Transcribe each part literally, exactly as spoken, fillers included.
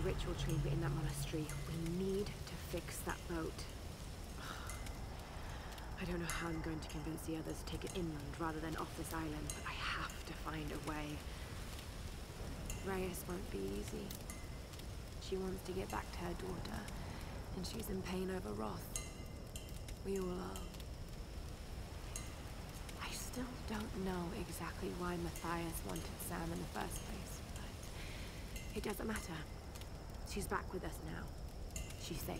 the ritual chamber in that monastery. We need to fix that boat. I don't know how I'm going to convince the others to take it inland rather than off this island, but I have to find a way. Reyes won't be easy. She wants to get back to her daughter, and she's in pain over Roth. We all are. I still don't know exactly why Matthias wanted Sam in the first place, but it doesn't matter. She's back with us now. She's safe.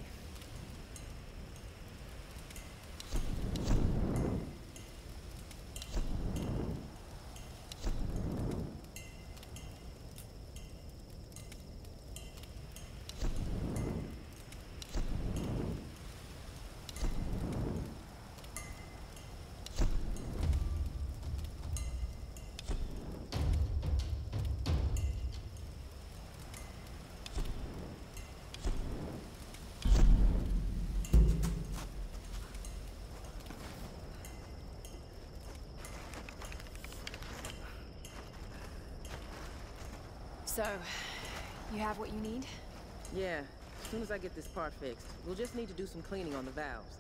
So, you have what you need? Yeah, as soon as I get this part fixed. We'll just need to do some cleaning on the valves.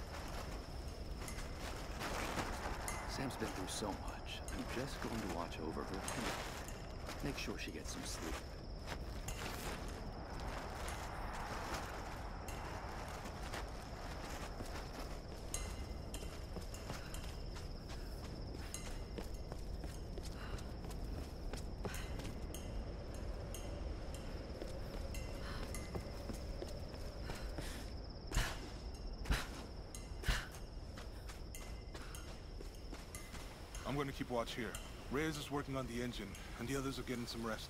Sam's been through so much. I'm just going to watch over her. Make sure she gets some sleep. I'm going to keep watch here. Reyes is working on the engine, and the others are getting some rest.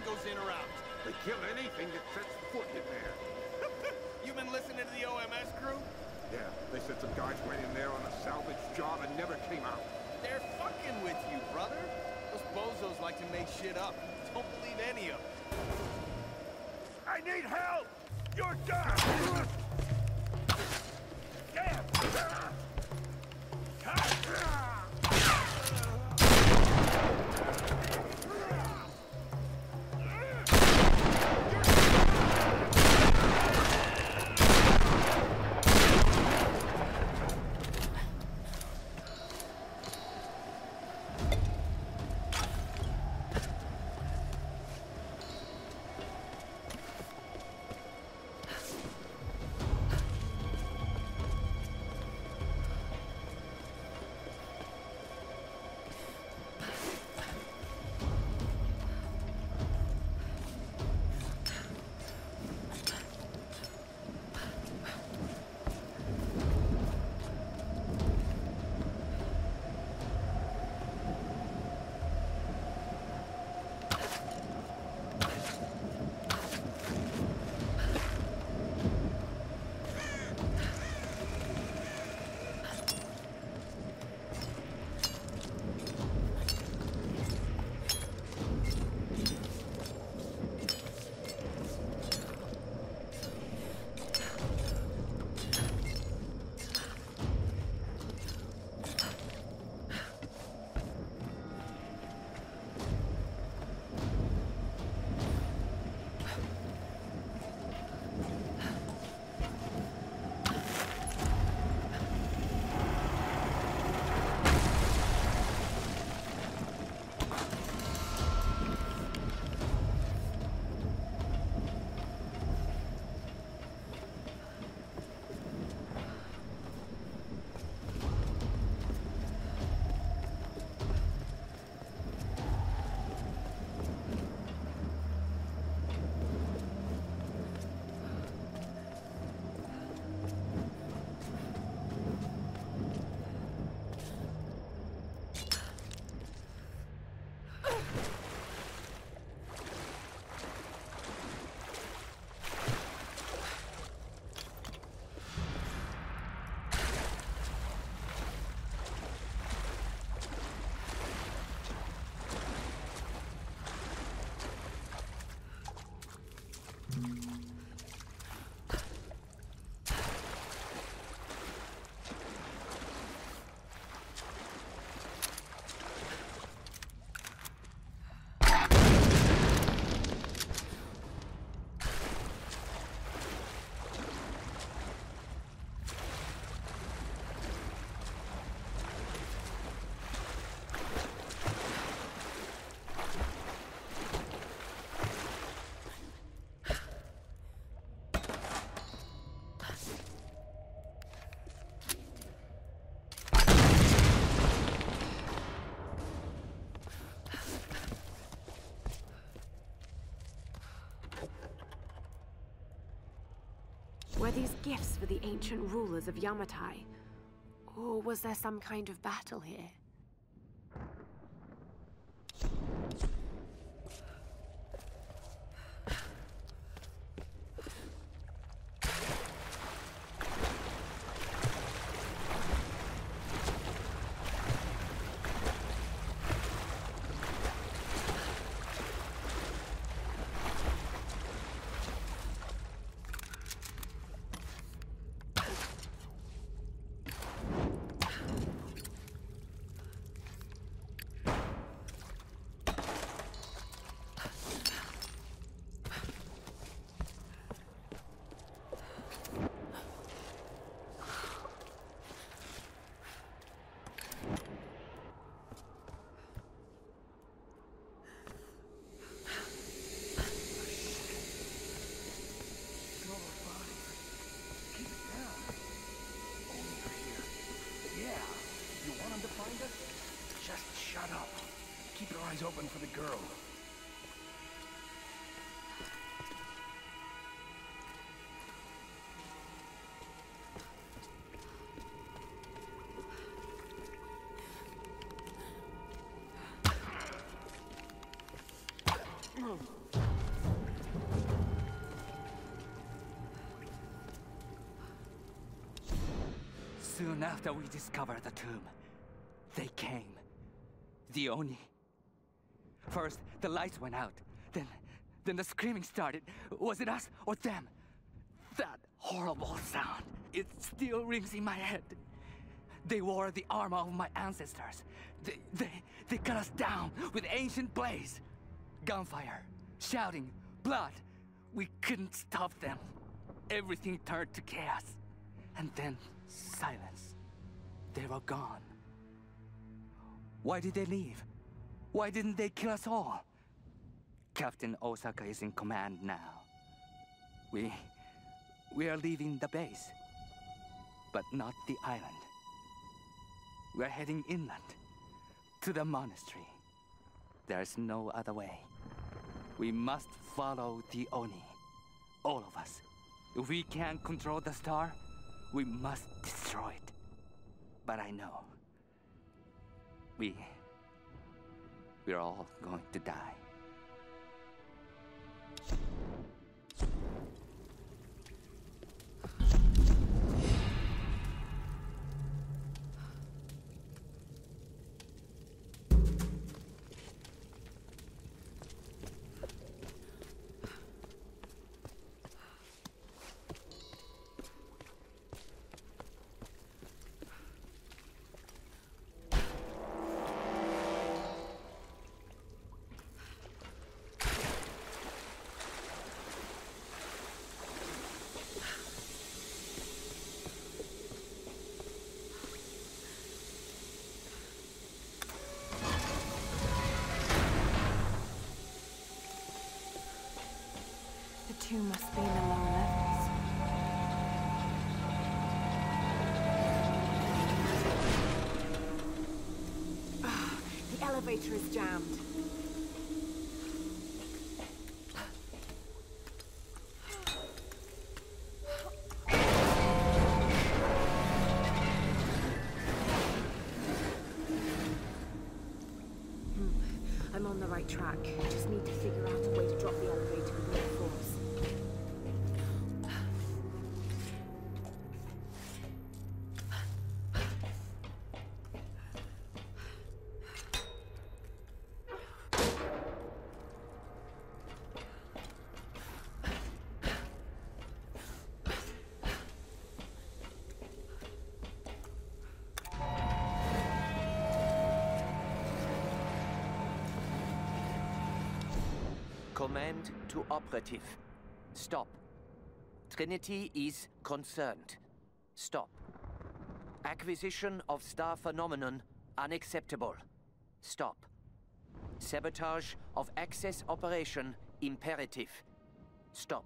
goes in or out. They kill anything that sets foot in there. You been listening to the O M S crew? Yeah, they said some guys went in there on a salvage job and never came out. They're fucking with you, brother. Those bozos like to make shit up. Don't believe any of them. I need help! You're done! Damn! Were these gifts for the ancient rulers of Yamatai? Or was there some kind of battle here? Open for the girl. Oh. Soon after we discovered the tomb, they came. The Oni. First, the lights went out. Then, then the screaming started. Was it us or them? That horrible sound. It still rings in my head. They wore the armor of my ancestors. They, they, they cut us down with ancient blades. Gunfire, shouting, blood. We couldn't stop them. Everything turned to chaos. And then silence. They were gone. Why did they leave? Why didn't they kill us all? Captain Osaka is in command now. We... we are leaving the base. But not the island. We're heading inland. To the monastery. There's no other way. We must follow the Oni. All of us. If we can't control the star, we must destroy it. But I know. We... we're all going to die. The tomb must be in the lower levels. Ah, the elevator is jammed. Hmm, I'm on the right track. I just need to figure out a way to drop the elevator with more force. Command to operative. Stop. Trinity is concerned. Stop. Acquisition of star phenomenon unacceptable. Stop. Sabotage of access operation imperative. Stop.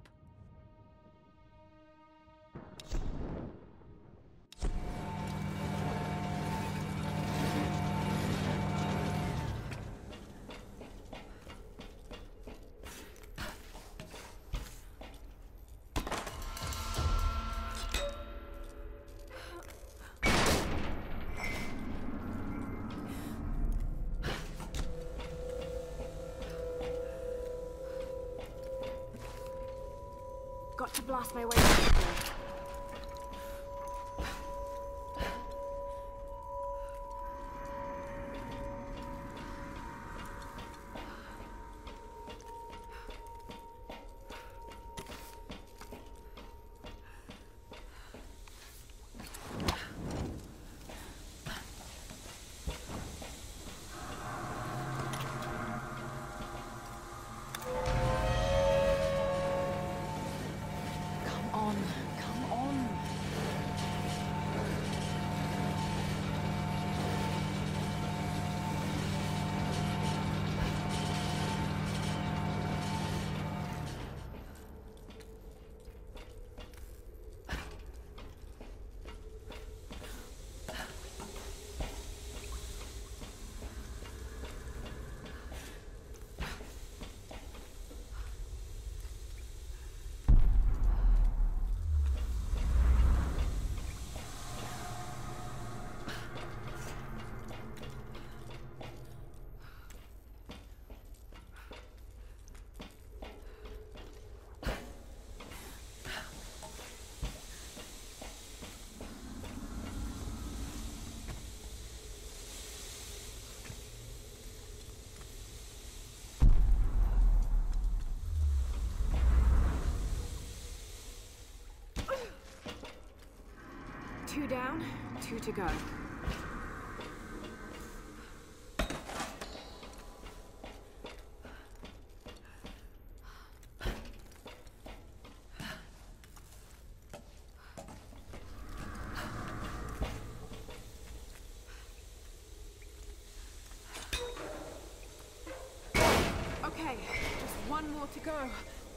Got to blast my way through. Two down, two to go. Okay, just one more to go.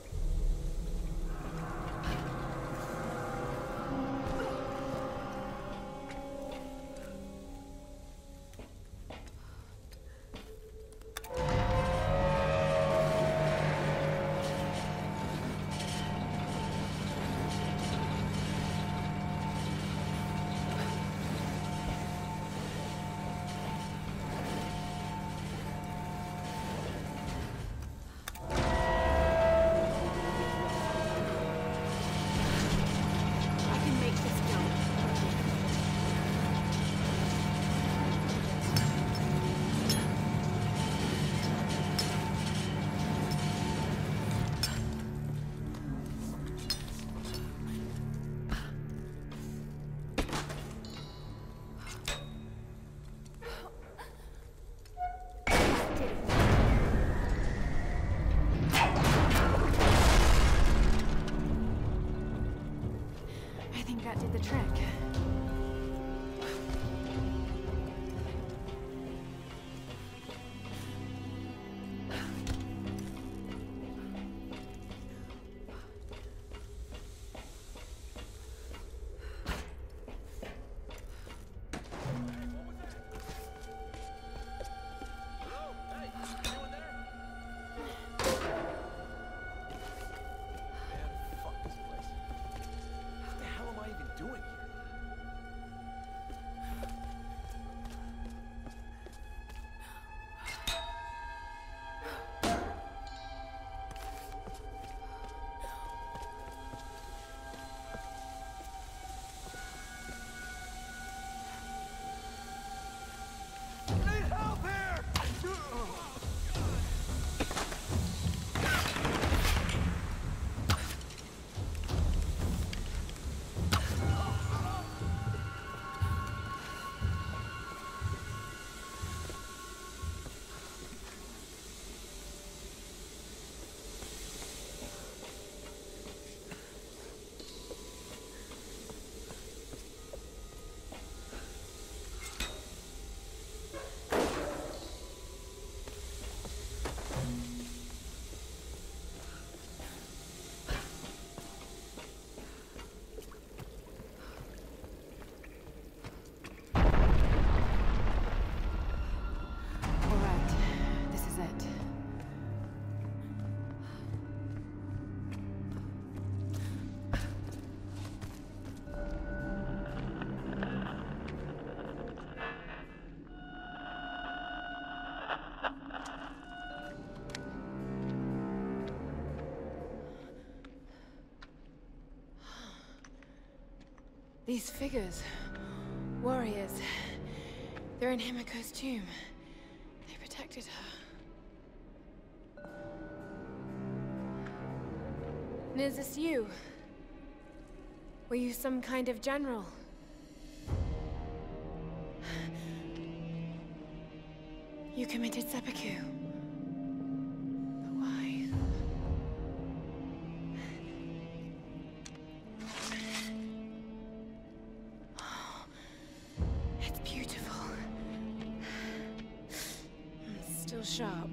That did the trick. These figures, warriors, they're in Himiko's tomb. They protected her. And is this you? Were you some kind of general? You committed seppuku. But why? Oh, it's beautiful. It's still sharp.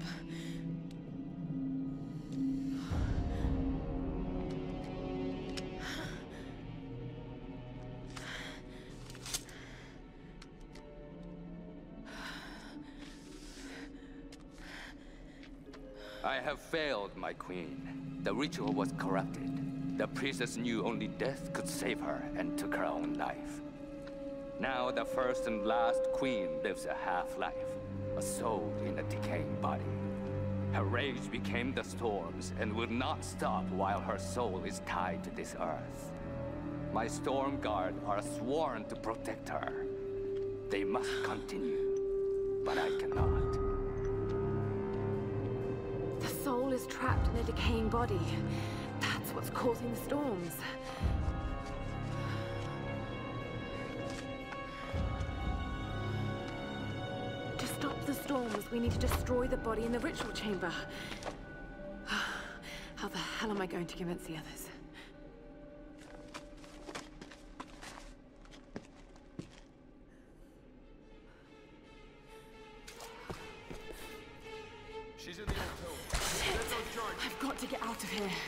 I have failed, my queen. The ritual was corrupted. The priestess knew only death could save her and took her own life. Now the first and last queen lives a half-life, a soul in a decaying body. Her rage became the storms and will not stop while her soul is tied to this earth. My storm guard are sworn to protect her. They must continue, but I cannot. The soul is trapped in a decaying body. That's what's causing the storms. storms, we need to destroy the body in the ritual chamber. How the hell am I going to convince the others? She's in the old tomb. Shit! I've got to get out of here.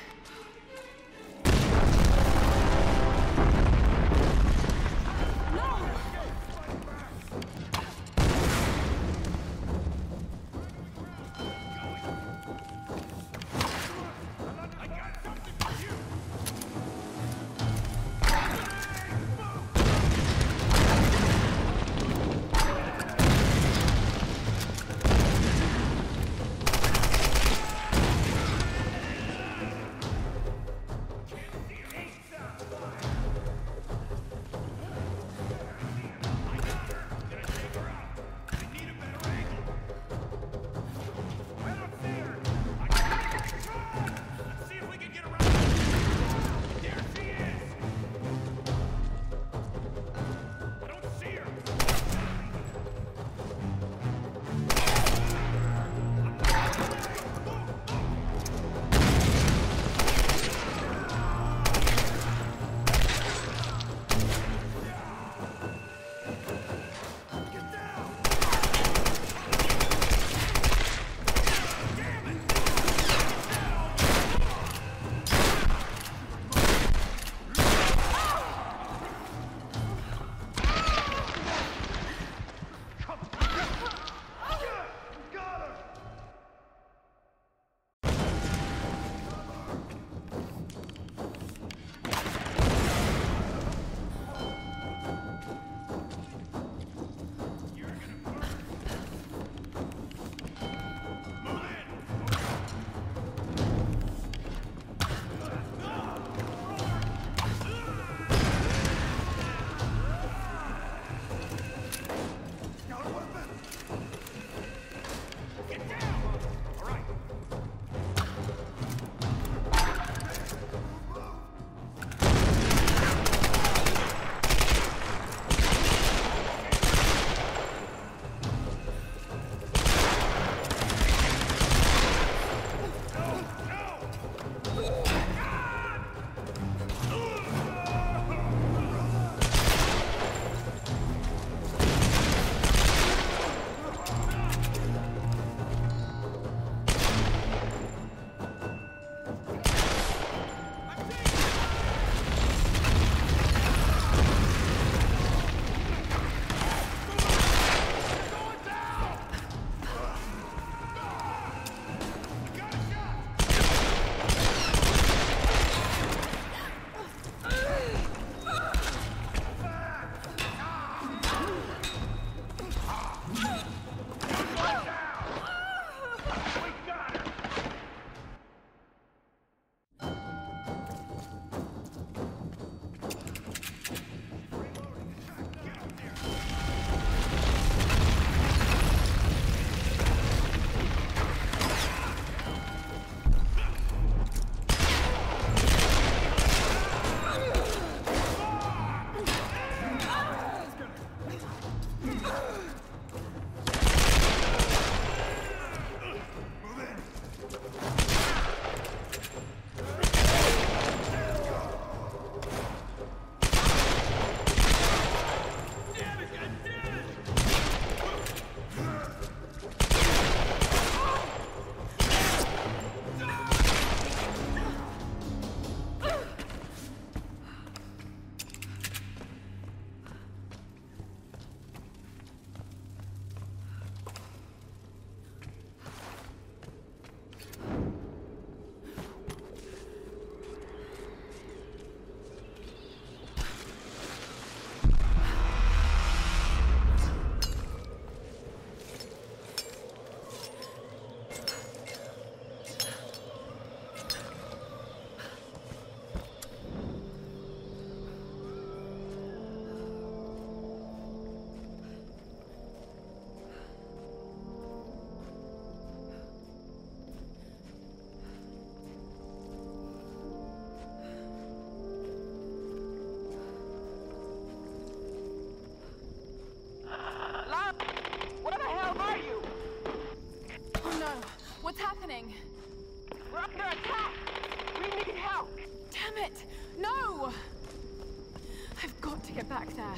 it! No! I've got to get back there.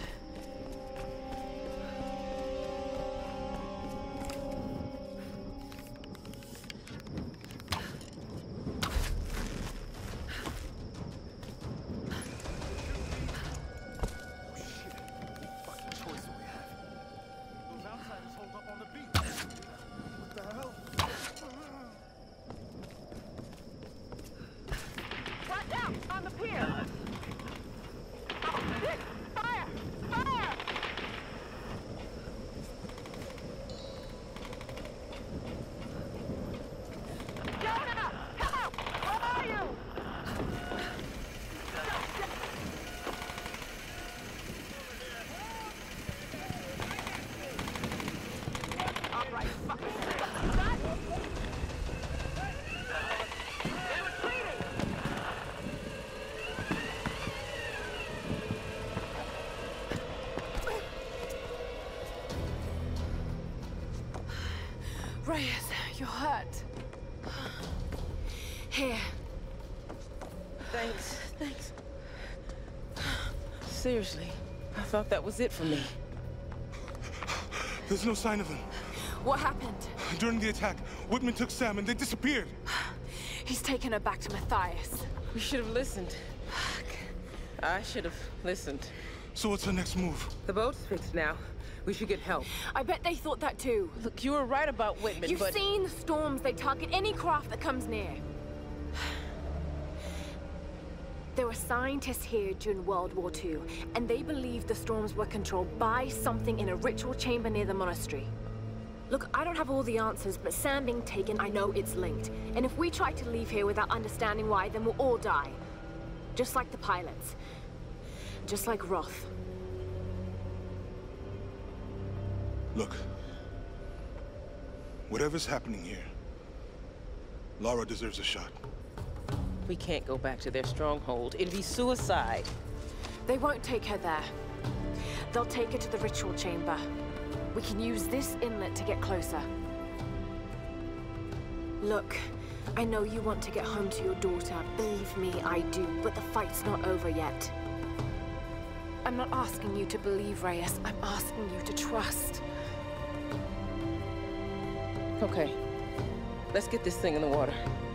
Reyes, you're hurt. Here. Thanks, thanks. Seriously, I thought that was it for me. There's no sign of them. What happened? During the attack, Whitman took Sam and they disappeared. He's taken her back to Matthias. We should have listened. I should have listened. So what's the next move? The boat's fixed now. We should get help. I bet they thought that too. Look, you were right about Whitman, You've but... seen the storms. They target any craft that comes near. There were scientists here during World War Two, and they believed the storms were controlled by something in a ritual chamber near the monastery. Look, I don't have all the answers, but Sam being taken, I know it's linked. And if we try to leave here without understanding why, then we'll all die. Just like the pilots. Just like Roth. Look. Whatever's happening here, Lara deserves a shot. We can't go back to their stronghold. It'd be suicide. They won't take her there. They'll take her to the ritual chamber. We can use this inlet to get closer. Look, I know you want to get home to your daughter. Believe me, I do, but the fight's not over yet. I'm not asking you to believe, Reyes. I'm asking you to trust. Okay. Let's get this thing in the water.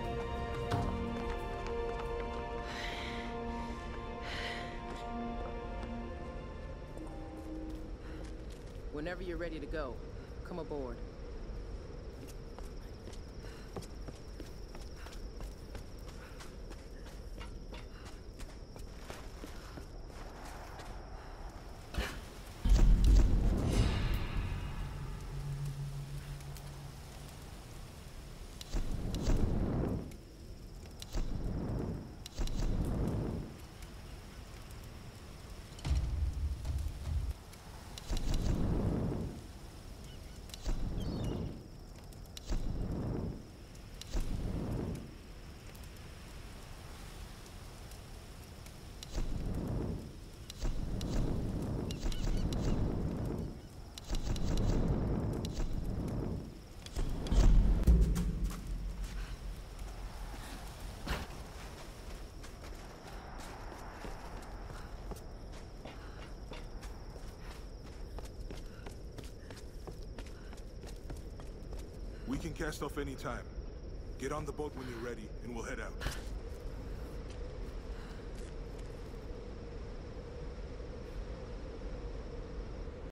Whenever you're ready to go, come aboard. We can cast off any time. Get on the boat when you're ready, and we'll head out.